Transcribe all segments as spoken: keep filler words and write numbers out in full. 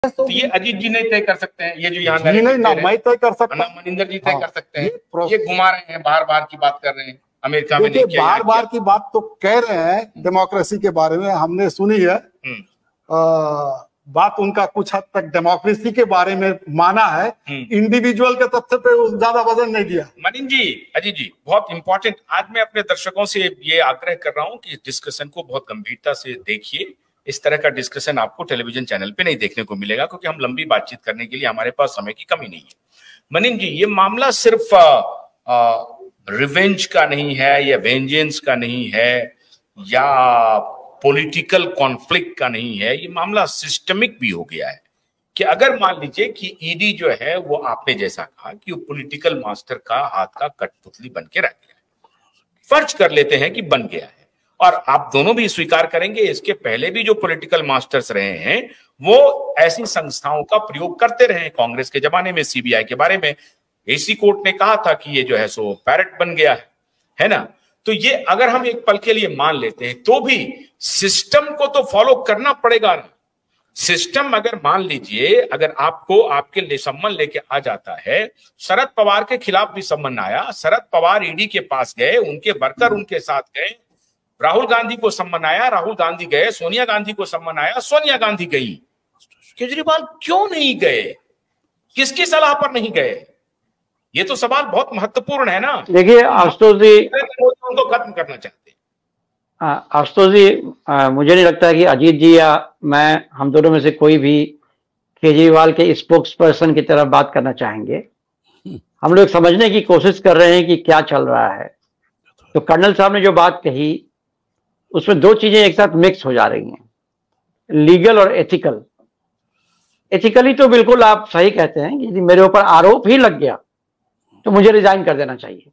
तो ये अजीत जी नहीं तय कर सकते हैं, ये जो यहाँ नहीं ना मैं तय कर सकता, ना मनिंदर जी तय कर सकते हैं। ये घुमा रहे हैं, बार बार की बात कर रहे हैं, अमेरिका में नहीं किया, बार बार की बात तो कह रहे हैं डेमोक्रेसी के बारे में, हमने सुनी है आ, बात उनका कुछ हद तक डेमोक्रेसी के बारे में माना है, इंडिविजुअल के तथ्य पे ज्यादा वजन नहीं दिया। मनिंदर जी, अजीत जी, बहुत इंपॉर्टेंट, आज मैं अपने दर्शकों से ये आग्रह कर रहा हूँ कि इस डिस्कशन को बहुत गंभीरता से देखिए। इस तरह का डिस्कशन आपको टेलीविजन चैनल पे नहीं देखने को मिलेगा, क्योंकि हम लंबी बातचीत करने के लिए हमारे पास समय की कमी नहीं है। मनिंदर जी, ये मामला सिर्फ रिवेंज का नहीं है, या वेंजेंस का नहीं है, या पॉलिटिकल कॉन्फ्लिक्ट का नहीं है, ये मामला सिस्टमिक भी हो गया है। कि अगर मान लीजिए कि ईडी जो है वो आपने जैसा कहा कि वो पॉलिटिकल मास्टर का हाथ का कठपुतली बन के रह गया है, फर्ज कर लेते हैं कि बन गया है, और आप दोनों भी स्वीकार करेंगे इसके पहले भी जो पॉलिटिकल मास्टर्स रहे हैं वो ऐसी संस्थाओं का प्रयोग करते रहे। कांग्रेस के जमाने में सीबीआई के बारे में एसी कोर्ट ने कहा था कि ये जो है सो पैरट बन गया है, है ना। तो ये अगर हम एक पल के लिए मान लेते हैं तो भी सिस्टम को तो फॉलो करना पड़ेगा ना। सिस्टम अगर मान लीजिए, अगर आपको आपके लिए सम्मन लेके आ जाता है, शरद पवार के खिलाफ भी सम्मन आया, शरद पवार ईडी के पास गए, उनके वर्कर उनके साथ गए, राहुल गांधी को सम्मन आया, राहुल गांधी गए, सोनिया गांधी को सम्मन आया, सोनिया गांधी गई, केजरीवाल क्यों नहीं गए, किसकी सलाह पर नहीं गए? ये तो सवाल बहुत महत्वपूर्ण है ना। देखिए आशुतोष जी, उनको खत्म करना चाहते हैं। आशुतोष जी, आ, मुझे नहीं लगता कि अजीत जी या मैं, हम दोनों में से कोई भी केजरीवाल के स्पोक्स पर्सन की तरफ बात करना चाहेंगे। हम लोग समझने की कोशिश कर रहे हैं कि क्या चल रहा है। तो कर्नल साहब ने जो बात कही उसमें दो चीजें एक साथ मिक्स हो जा रही हैं, लीगल और एथिकल। एथिकली तो बिल्कुल आप सही कहते हैं, यदि मेरे ऊपर आरोप ही लग गया तो मुझे रिजाइन कर देना चाहिए।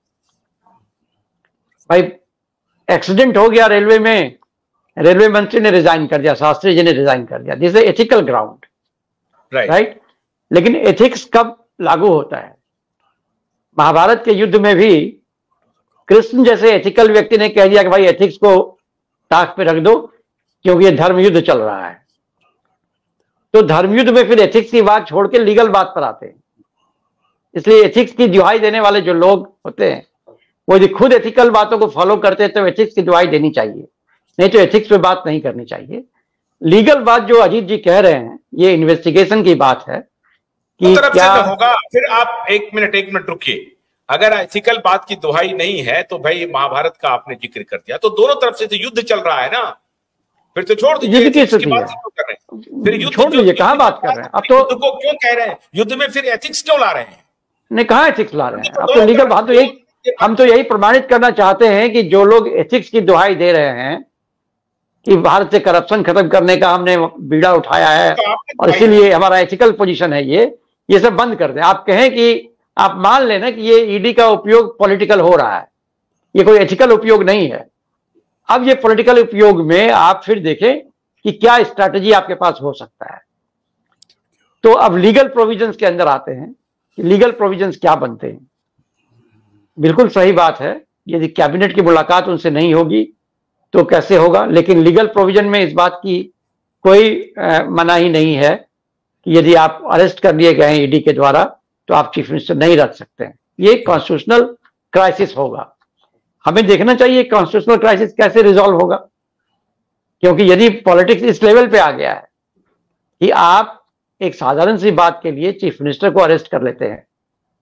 भाई एक्सीडेंट हो गया रेलवे में, रेलवे मंत्री ने रिजाइन कर दिया, शास्त्री जी ने रिजाइन कर दिया, this is ethical ground, right. लेकिन एथिक्स कब लागू होता है? महाभारत के युद्ध में भी कृष्ण जैसे एथिकल व्यक्ति ने कह दिया कि भाई एथिक्स को ताक पे रख दो क्योंकि ये धर्म युद्ध चल रहा है। तो धर्म युद्ध में फिर एथिक्स की बात छोड़ के लीगल बात पर आते हैं। इसलिए एथिक्स की दुहाई देने वाले जो लोग होते हैं वो यदि खुद एथिकल बातों को फॉलो करते हैं तो एथिक्स की दुहाई देनी चाहिए, नहीं तो एथिक्स पे बात नहीं करनी चाहिए। लीगल बात जो अजीत जी कह रहे हैं, ये इन्वेस्टिगेशन की बात है कि तरफ क्या से तो होगा। फिर आप एक मिनट एक मिनट रुकिए, अगर एथिकल बात की दुहाई नहीं है तो भाई महाभारत का आपने जिक्र कर दिया, तो दोनों तरफ से तो युद्ध चल रहा है ना, फिर तो छोड़ दीजिए, युद्ध की इसकी स्थिति बात है, क्यों कर रहे हैं? फिर युद्ध छोड़ दीजिए, कहां बात कर रहे हैं अब तो, युद्ध को क्यों कह रहे हैं, युद्ध में फिर एथिक्स क्यों ला रहे हैं? नहीं, कहां एथिक्स ला रहे हैं अब तो लीगल बात। तो यही हम तो यही प्रमाणित करना चाहते हैं कि जो लोग एथिक्स की दुहाई दे रहे हैं कि भारत से करप्शन खत्म करने का हमने बीड़ा उठाया है और इसीलिए हमारा एथिकल पोजीशन है, ये ये सब बंद कर दें। आप कहें कि आप मान लेना कि ये ईडी का उपयोग पॉलिटिकल हो रहा है, ये कोई एथिकल उपयोग नहीं है। अब ये पॉलिटिकल उपयोग में आप फिर देखें कि क्या स्ट्रैटेजी आपके पास हो सकता है। तो अब लीगल प्रोविजंस के अंदर आते हैं कि लीगल प्रोविजंस क्या बनते हैं। बिल्कुल सही बात है, यदि कैबिनेट की मुलाकात उनसे नहीं होगी तो कैसे होगा, लेकिन लीगल प्रोविजन में इस बात की कोई मनाही नहीं है कि यदि आप अरेस्ट कर लिए गए ईडी के द्वारा तो आप चीफ मिनिस्टर नहीं रख सकते हैं। ये कॉन्स्टिट्यूशनल क्राइसिस होगा, हमें देखना चाहिए कॉन्स्टिट्यूशनल क्राइसिस कैसे रिजॉल्व होगा। क्योंकि यदि पॉलिटिक्स इस लेवल पे आ गया है कि आप एक साधारण सी बात के लिए चीफ मिनिस्टर को अरेस्ट कर लेते हैं,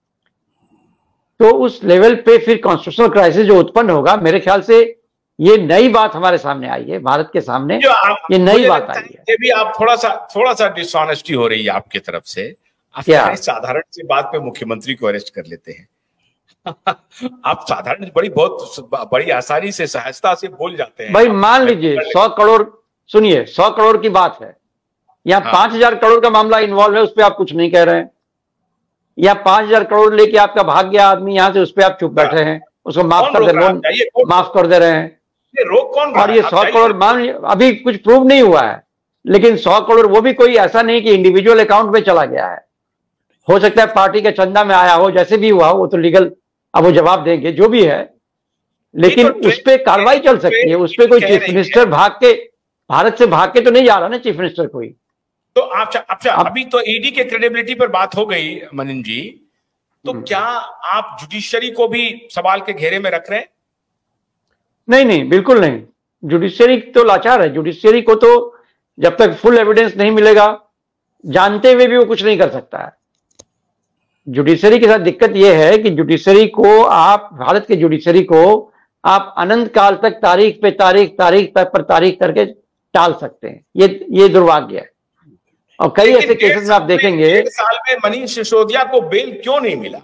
तो उस लेवल पे फिर कॉन्स्टिट्यूशनल क्राइसिस जो उत्पन्न होगा, मेरे ख्याल से ये नई बात हमारे सामने आई है, भारत के सामने ये नई बात आई है। ये भी आप थोड़ा सा थोड़ा सा डिसऑनेस्टी हो रही है आपकी तरफ से। आप साधारण सी बात पे मुख्यमंत्री को अरेस्ट कर लेते हैं आप साधारण बड़ी बहुत बड़ी आसानी से सहजता से बोल जाते हैं। भाई मान लीजिए सौ करोड़, सुनिए सौ करोड़ की बात है, या हाँ। पांच हजार करोड़ का मामला इन्वॉल्व है, उस पर आप कुछ नहीं कह रहे हैं, या पांच हजार करोड़ लेके आपका भाग गया आदमी यहां से, उस पर आप चुप बैठे हैं, उसको माफ कर दे, लोन माफ कर दे रहे हैं। ये रोक कौन रहा और ये सौ करोड़ मान अभी कुछ प्रूव नहीं हुआ है, लेकिन सौ करोड़ वो भी कोई ऐसा नहीं कि इंडिविजुअल अकाउंट में चला गया है, हो सकता है पार्टी के चंदा में आया हो, जैसे भी हुआ हो, वो तो लीगल अब वो जवाब देंगे जो भी है, लेकिन तो उस पर कार्रवाई चल सकती है। उस पर कोई चीफ मिनिस्टर भाग के, भारत से भाग के तो नहीं जा रहा ना चीफ मिनिस्टर कोई, तो आप अच्छा अभी तो ईडी के क्रेडिबिलिटी पर बात हो गई मनीष जी, तो क्या आप जुडिशरी को भी सवाल के घेरे में रख रहे हैं? नहीं नहीं, बिल्कुल नहीं। जुडिशरी तो लाचार है। जुडिशरी को तो जब तक फुल एविडेंस नहीं मिलेगा, जानते हुए भी वो कुछ नहीं कर सकता है। जुडिशरी के साथ दिक्कत यह है कि जुडिशरी को आप, भारत के जुडिशरी को आप अनंत काल तक तारीख पे तारीख तारीख तक पर तारीख करके टाल सकते हैं। ये ये दुर्भाग्य है। और कई ऐसे केसेस में आप देखेंगे, एक साल में मनीष सिसोदिया को बेल क्यों नहीं मिला?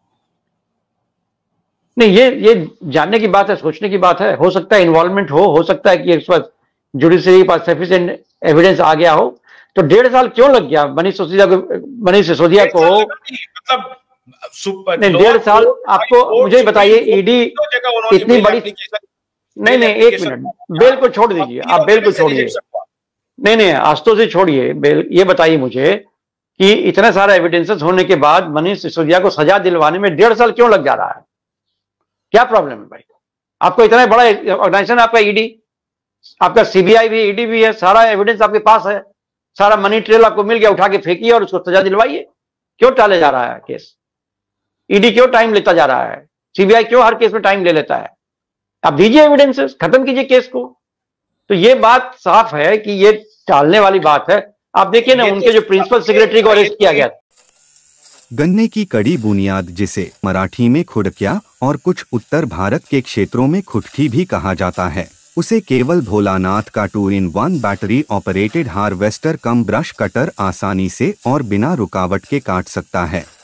नहीं, ये ये जानने की बात है, सोचने की बात है। हो सकता है इन्वॉल्वमेंट हो हो सकता है कि इस वक्त जुडिशरी के पास सफिशिएंट एविडेंस आ गया हो। तो डेढ़ साल क्यों लग गया मनीष सिसोदिया को? मनीष सिसोदिया को मतलब नहीं, डेढ़ साल आपको मुझे बताइए, ईडी इतनी बड़ी, नहीं नहीं एक मिनट, बेल को छोड़ दीजिए आप, बेल को छोड़िए, नहीं नहीं आशुतोष जी छोड़िए बेल। ये बताइए मुझे कि इतना सारा एविडेंसेस होने के बाद मनीष सिसोदिया को सजा दिलवाने में डेढ़ साल क्यों लग जा रहा है? क्या प्रॉब्लम है भाई? आपको इतना बड़ा ऑर्गेनाइजेशन आपका ईडी, आपका सीबीआई भी, ईडी भी है, सारा एविडेंस आपके पास है, सारा मनी ट्रेल आपको मिल गया, उठा के फेंकिए और उसको सजा दिलवाइए। क्यों टाले जा रहा है केस? ईडी क्यों टाइम लेता जा रहा है? सीबीआई क्यों हर केस में टाइम ले लेता है? आप दीजिए एविडेंसेस, खत्म कीजिए केस को। तो ये बात साफ है कि ये टालने वाली बात है। आप देखिए ना, उनके जो प्रिंसिपल सेक्रेटरी को अरेस्ट किया गया। गन्ने की कड़ी बुनियाद, जिसे मराठी में खुडक्या और कुछ उत्तर भारत के क्षेत्रों में खुटकी भी कहा जाता है, उसे केवल भोलानाथ का two in one battery operated harvester cum brush cutter आसानी से और बिना रुकावट के काट सकता है।